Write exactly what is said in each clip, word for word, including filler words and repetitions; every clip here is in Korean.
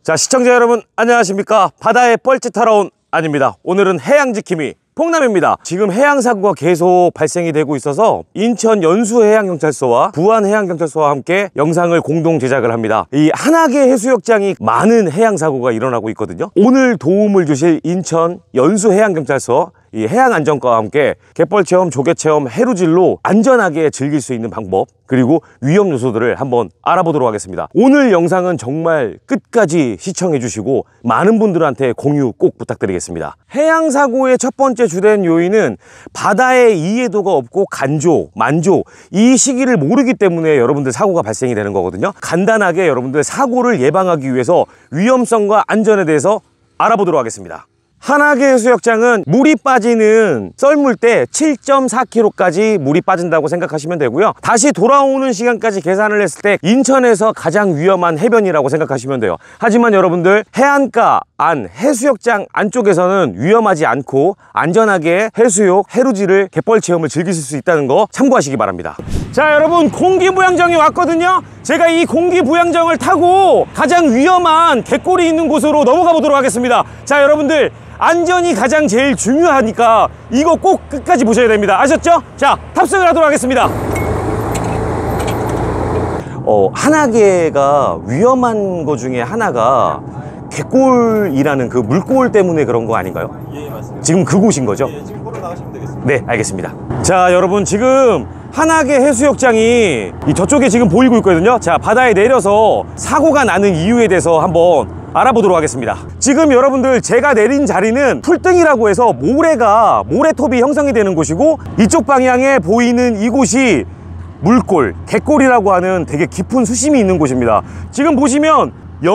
자, 시청자 여러분 안녕하십니까? 바다에 뻘짓하러 온 안입니다. 오늘은 해양지킴이 폭남입니다. 지금 해양사고가 계속 발생이 되고 있어서 인천 연수해양경찰서와 부안해양경찰서와 함께 영상을 공동 제작을 합니다. 이 한악의 해수욕장이 많은 해양사고가 일어나고 있거든요. 오늘 도움을 주실 인천 연수해양경찰서 이 해양안전과와 함께 갯벌체험, 조개체험, 해루질로 안전하게 즐길 수 있는 방법, 그리고 위험 요소들을 한번 알아보도록 하겠습니다. 오늘 영상은 정말 끝까지 시청해 주시고 많은 분들한테 공유 꼭 부탁드리겠습니다. 해양사고의 첫 번째 주된 요인은 바다의 이해도가 없고 간조, 만조 이 시기를 모르기 때문에 여러분들 사고가 발생이 되는 거거든요. 간단하게 여러분들 사고를 예방하기 위해서 위험성과 안전에 대해서 알아보도록 하겠습니다. 한악의 해수욕장은 물이 빠지는 썰물 때 칠 점 사 킬로미터까지 물이 빠진다고 생각하시면 되고요. 다시 돌아오는 시간까지 계산을 했을 때 인천에서 가장 위험한 해변이라고 생각하시면 돼요. 하지만 여러분들 해안가 안 해수욕장 안쪽에서는 위험하지 않고 안전하게 해수욕, 해루질을 갯벌 체험을 즐기실 수 있다는 거 참고하시기 바랍니다. 자, 여러분 공기부양정이 왔거든요. 제가 이 공기부양정을 타고 가장 위험한 갯골이 있는 곳으로 넘어가 보도록 하겠습니다. 자, 여러분들 안전이 가장 제일 중요하니까 이거 꼭 끝까지 보셔야 됩니다. 아셨죠? 자, 탑승을 하도록 하겠습니다. 어, 한악계가 위험한 거 중에 하나가 갯골이라는 그 물골 때문에 그런 거 아닌가요? 예, 맞습니다. 지금 그곳인 거죠? 예, 지금 걸어 나가시면 되겠습니다. 네, 알겠습니다. 자, 여러분 지금 한악의 해수욕장이 이 저쪽에 지금 보이고 있거든요. 자, 바다에 내려서 사고가 나는 이유에 대해서 한번 알아보도록 하겠습니다. 지금 여러분들 제가 내린 자리는 풀등이라고 해서 모래가 모래톱이 형성이 되는 곳이고, 이쪽 방향에 보이는 이곳이 물골, 갯골이라고 하는 되게 깊은 수심이 있는 곳입니다. 지금 보시면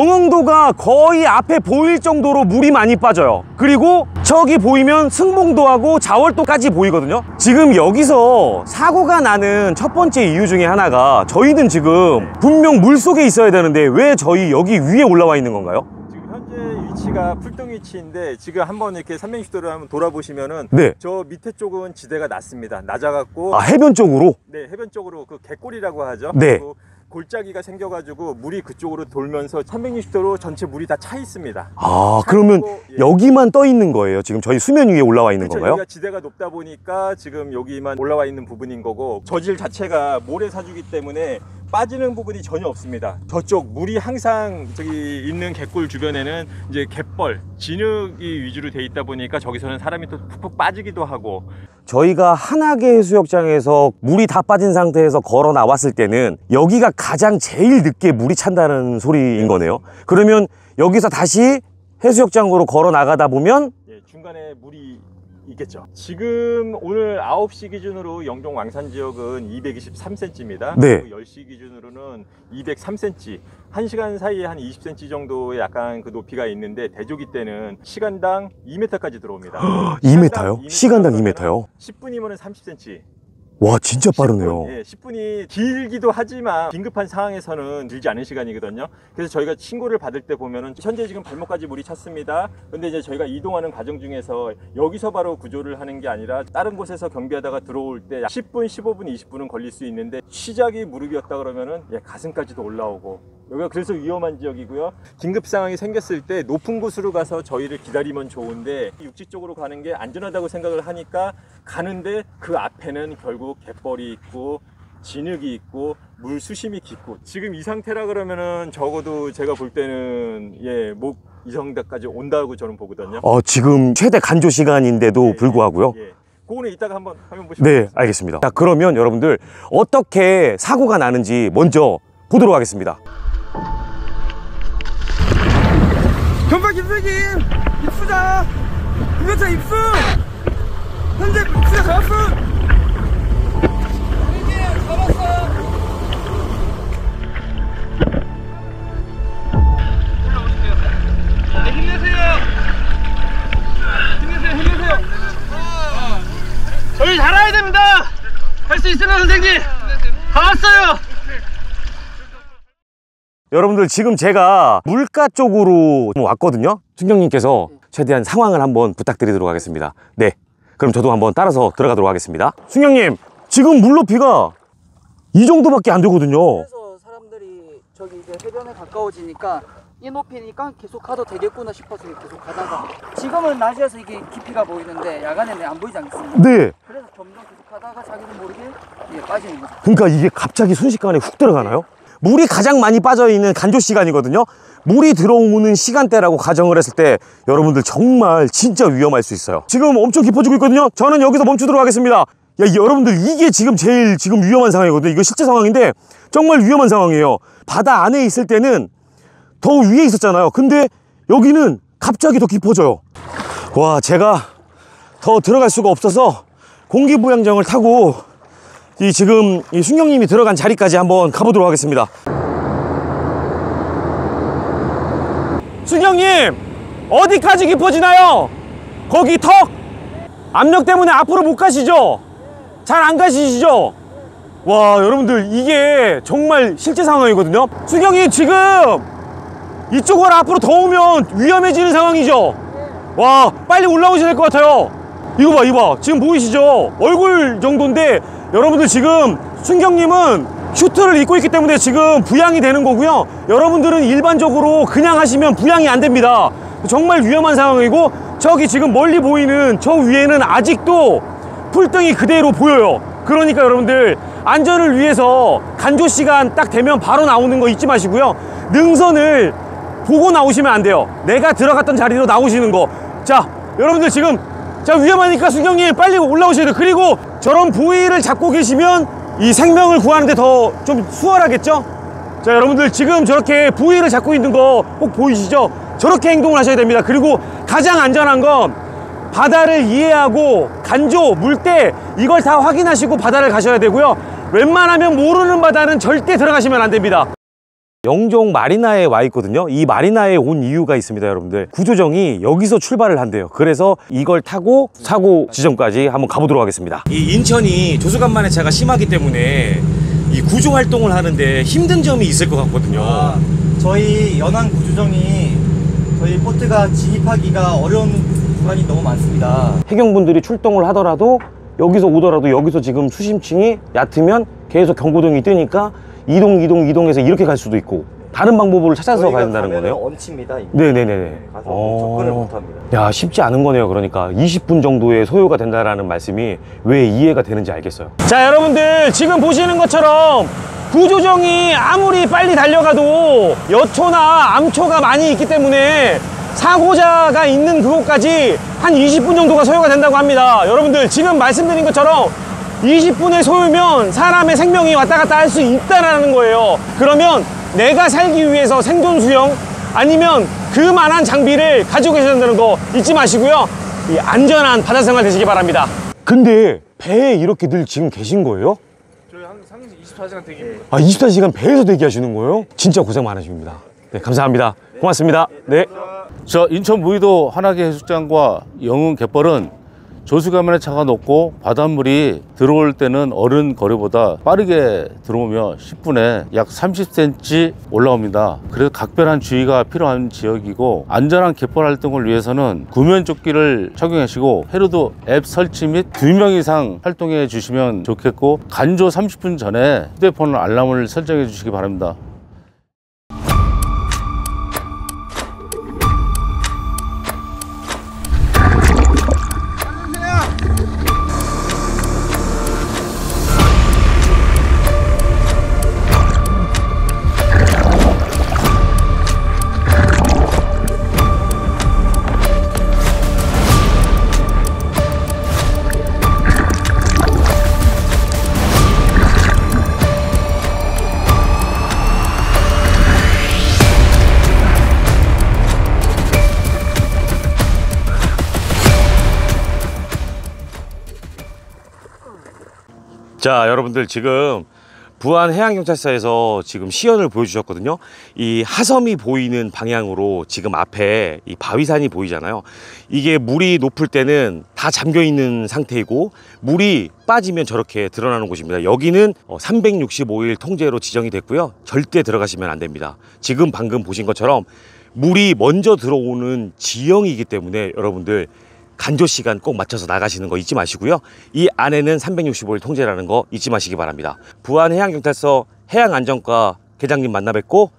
영흥도가 거의 앞에 보일 정도로 물이 많이 빠져요. 그리고 저기 보이면 승봉도하고 자월도까지 보이거든요. 지금 여기서 사고가 나는 첫 번째 이유 중에 하나가, 저희는 지금 분명 물속에 있어야 되는데 왜 저희 여기 위에 올라와 있는 건가요? 지금 현재 위치가 풀등 위치인데, 지금 한번 이렇게 삼백육십 도를 한번 돌아보시면은 네. 저 밑에 쪽은 지대가 낮습니다. 낮아갖고 아, 해변 쪽으로? 네, 해변 쪽으로 그 갯골이라고 하죠. 네. 그리고 골짜기가 생겨가지고 물이 그쪽으로 돌면서 삼백육십 도로 전체 물이 다 차 있습니다. 아, 그러면 예. 여기만 떠 있는 거예요? 지금 저희 수면 위에 올라와 있는 그렇죠. 건가요? 여기가 지대가 높다 보니까 지금 여기만 올라와 있는 부분인 거고, 저질 자체가 모래사주기 때문에 빠지는 부분이 전혀 없습니다. 저쪽 물이 항상 저기 있는 갯골 주변에는 이제 갯벌, 진흙이 위주로 돼 있다 보니까 저기서는 사람이 또 푹푹 빠지기도 하고. 저희가 한악의 해수욕장에서 물이 다 빠진 상태에서 걸어 나왔을 때는 여기가 가장 제일 늦게 물이 찬다는 소리인 거네요. 그러면 여기서 다시 해수욕장으로 걸어 나가다 보면 예, 중간에 물이 있겠죠. 지금 오늘 아홉 시 기준으로 영종 왕산 지역은 이백이십삼 센티미터입니다. 네. 그리고 열 시 기준으로는 이백삼 센티미터. 한 시간 사이에 한 이십 센티미터 정도의 약간 그 높이가 있는데, 대조기 때는 시간당 이 미터까지 들어옵니다. 이 미터요? 시간당 이 미터요? 십 분이면 삼십 센티미터. 와, 진짜 빠르네요. 십 분, 예, 십 분이 길기도 하지만 긴급한 상황에서는 길지 않은 시간이거든요. 그래서 저희가 신고를 받을 때 보면은 현재 지금 발목까지 물이 찼습니다. 근데 이제 저희가 이동하는 과정 중에서 여기서 바로 구조를 하는 게 아니라 다른 곳에서 경비하다가 들어올 때 십 분, 십오 분, 이십 분은 걸릴 수 있는데, 시작이 무릎이었다 그러면은 예, 가슴까지도 올라오고, 여기가 그래서 위험한 지역이고요. 긴급 상황이 생겼을 때 높은 곳으로 가서 저희를 기다리면 좋은데, 육지 쪽으로 가는 게 안전하다고 생각을 하니까 가는데, 그 앞에는 결국 갯벌이 있고 진흙이 있고 물 수심이 깊고, 지금 이 상태라 그러면은 적어도 제가 볼 때는 예, 목 이 정도까지 온다고 저는 보거든요. 어, 지금 최대 간조 시간인데도 예, 불구하고요. 예, 예. 그거는 이따가 한번 화면 보시면. 네, 알겠습니다. 자, 그러면 여러분들 어떻게 사고가 나는지 먼저 보도록 하겠습니다. 경파 김수진 입수자 김경차 입수 현재 입수자 잡았어. 네, 힘내세요. 힘내세요. 힘내세요. 저희 잘해야 됩니다. 할 수 있습니다, 선생님. 다 왔어요. 여러분들 지금 제가 물가 쪽으로 왔거든요. 순경님께서 최대한 상황을 한번 부탁드리도록 하겠습니다. 네, 그럼 저도 한번 따라서 들어가도록 하겠습니다. 순경님, 지금 물 높이가 이 정도밖에 안 되거든요. 그래서 사람들이 저기 이제 해변에 가까워지니까 이 높이니까 계속 가도 되겠구나 싶어서 계속 가다가 지금은 낮에서 이게 깊이가 보이는데 야간에는 안 보이지 않겠습니까? 네. 그래서 점점 계속 가다가 자기도 모르게 이게 빠지는 거죠. 그러니까 이게 갑자기 순식간에 훅 들어가나요? 물이 가장 많이 빠져있는 간조 시간이거든요. 물이 들어오는 시간대라고 가정을 했을 때 여러분들 정말 진짜 위험할 수 있어요. 지금 엄청 깊어지고 있거든요. 저는 여기서 멈추도록 하겠습니다. 야, 이 여러분들 이게 지금 제일 지금 위험한 상황이거든요. 이거 실제 상황인데 정말 위험한 상황이에요. 바다 안에 있을 때는 더 위에 있었잖아요. 근데 여기는 갑자기 더 깊어져요. 와, 제가 더 들어갈 수가 없어서 공기부양정을 타고 이 지금 이 순경님이 들어간 자리까지 한번 가보도록 하겠습니다. 순경님, 어디까지 깊어지나요? 거기 턱 압력 때문에 앞으로 못 가시죠? 잘 안 가시죠? 와, 여러분들 이게 정말 실제 상황이거든요. 순경님, 지금 이쪽으로 앞으로 더 오면 위험해지는 상황이죠? 와, 빨리 올라오셔야 될 것 같아요. 이거 봐, 이거 봐. 지금 보이시죠? 얼굴 정도인데 여러분들 지금 순경님은 슈트를 입고 있기 때문에 지금 부양이 되는 거고요. 여러분들은 일반적으로 그냥 하시면 부양이 안 됩니다. 정말 위험한 상황이고, 저기 지금 멀리 보이는 저 위에는 아직도 풀등이 그대로 보여요. 그러니까 여러분들 안전을 위해서 간조 시간 딱 되면 바로 나오는 거 잊지 마시고요. 능선을 보고 나오시면 안 돼요. 내가 들어갔던 자리로 나오시는 거. 자, 여러분들 지금 자 위험하니까 순경님 빨리 올라오셔야 돼요. 그리고 저런 부위를 잡고 계시면 이 생명을 구하는데 더 좀 수월하겠죠? 자, 여러분들 지금 저렇게 부위를 잡고 있는 거 꼭 보이시죠? 저렇게 행동을 하셔야 됩니다. 그리고 가장 안전한 건 바다를 이해하고 간조, 물때 이걸 다 확인하시고 바다를 가셔야 되고요. 웬만하면 모르는 바다는 절대 들어가시면 안 됩니다. 영종 마리나에 와 있거든요. 이 마리나에 온 이유가 있습니다, 여러분들. 구조정이 여기서 출발을 한대요. 그래서 이걸 타고 사고 지점까지 한번 가보도록 하겠습니다. 이 인천이 조수간만해차가 심하기 때문에 이 구조 활동을 하는데 힘든 점이 있을 것 같거든요. 아, 저희 연안 구조정이 저희 보트가 진입하기가 어려운 구간이 너무 많습니다. 해경분들이 출동을 하더라도 여기서 오더라도 여기서 지금 수심층이 얕으면 계속 경고등이 뜨니까 이동 이동 이동해서 이렇게 갈 수도 있고 다른 방법을 찾아서 가야 된다는 거네요. 얹힙니다. 이미. 네네네. 가서 어... 접근을 못합니다. 야, 쉽지 않은 거네요. 그러니까 이십 분 정도의 소요가 된다라는 말씀이 왜 이해가 되는지 알겠어요. 자, 여러분들 지금 보시는 것처럼 구조정이 아무리 빨리 달려가도 여초나 암초가 많이 있기 때문에 사고자가 있는 그곳까지 한 이십 분 정도가 소요가 된다고 합니다. 여러분들 지금 말씀드린 것처럼 이십 분의 소요면 사람의 생명이 왔다 갔다 할 수 있다는 거예요. 그러면 내가 살기 위해서 생존 수영 아니면 그만한 장비를 가지고 계셔야 된다는 거 잊지 마시고요. 이 안전한 바다 생활 되시기 바랍니다. 근데 배에 이렇게 늘 지금 계신 거예요? 저희 항상 이십사 시간 대기입니다. 아, 이십사 시간 배에서 대기하시는 거예요? 진짜 고생 많으십니다. 네, 감사합니다. 고맙습니다. 네. 저 인천 무의도 한화계 해수장과 영흥 갯벌은 조수가면의 차가 높고 바닷물이 들어올 때는 어른 거리보다 빠르게 들어오며 십 분에 약 삼십 센티미터 올라옵니다. 그래서 각별한 주의가 필요한 지역이고 안전한 갯벌 활동을 위해서는 구면조끼를 착용하시고 해로도 앱 설치 및 두 명 이상 활동해 주시면 좋겠고 간조 삼십 분 전에 휴대폰 알람을 설정해 주시기 바랍니다. 자, 여러분들 지금 부안해양경찰서에서 지금 시연을 보여주셨거든요. 이 하섬이 보이는 방향으로 지금 앞에 이 바위산이 보이잖아요. 이게 물이 높을 때는 다 잠겨 있는 상태이고 물이 빠지면 저렇게 드러나는 곳입니다. 여기는 삼백육십오 일 통제로 지정이 됐고요. 절대 들어가시면 안 됩니다. 지금 방금 보신 것처럼 물이 먼저 들어오는 지형이기 때문에 여러분들 간조 시간 꼭 맞춰서 나가시는 거 잊지 마시고요. 이 안에는 삼백육십오 일 통제라는 거 잊지 마시기 바랍니다. 부안해양경찰서 해양안전과 계장님 만나 뵙고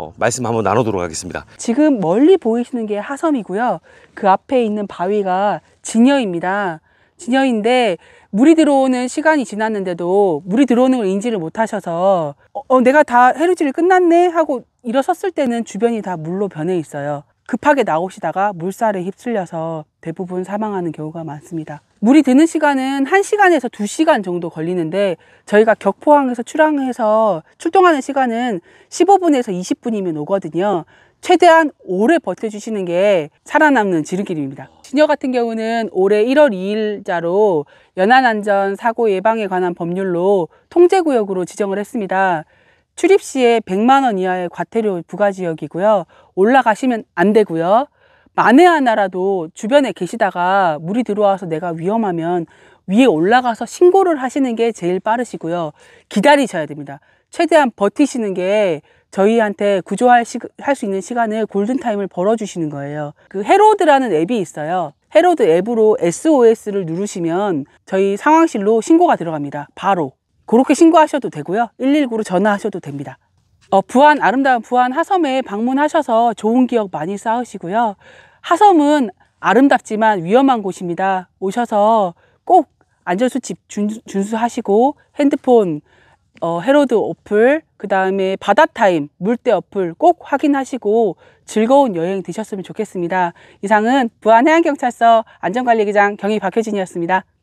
어, 말씀 한번 나누도록 하겠습니다. 지금 멀리 보이시는 게 하섬이고요. 그 앞에 있는 바위가 진여입니다. 진여인데 물이 들어오는 시간이 지났는데도 물이 들어오는 걸 인지를 못하셔서 어, 어, 내가 다 해루질이 끝났네 하고 일어섰을 때는 주변이 다 물로 변해 있어요. 급하게 나오시다가 물살에 휩쓸려서 대부분 사망하는 경우가 많습니다. 물이 드는 시간은 한 시간에서 두 시간 정도 걸리는데 저희가 격포항에서 출항해서 출동하는 시간은 십오 분에서 이십 분이면 오거든요. 최대한 오래 버텨주시는 게 살아남는 지름길입니다. 진여 같은 경우는 올해 일월 이일자로 연안안전 사고 예방에 관한 법률로 통제구역으로 지정을 했습니다. 출입 시에 백만 원 이하의 과태료 부과지역이고요. 올라가시면 안 되고요. 만에 하나라도 주변에 계시다가 물이 들어와서 내가 위험하면 위에 올라가서 신고를 하시는 게 제일 빠르시고요. 기다리셔야 됩니다. 최대한 버티시는 게 저희한테 구조할 할 수 있는 시간을 골든타임을 벌어주시는 거예요. 그 해로드라는 앱이 있어요. 해로드 앱으로 에스오에스를 누르시면 저희 상황실로 신고가 들어갑니다. 바로. 그렇게 신고하셔도 되고요. 일일구로 전화하셔도 됩니다. 어, 부안, 아름다운 부안 하섬에 방문하셔서 좋은 기억 많이 쌓으시고요. 하섬은 아름답지만 위험한 곳입니다. 오셔서 꼭 안전수칙 준수, 준수하시고 핸드폰 어, 해로드 어플, 그 다음에 바다타임, 물때 어플 꼭 확인하시고 즐거운 여행 되셨으면 좋겠습니다. 이상은 부안해양경찰서 안전관리기장 경위 박효진이었습니다.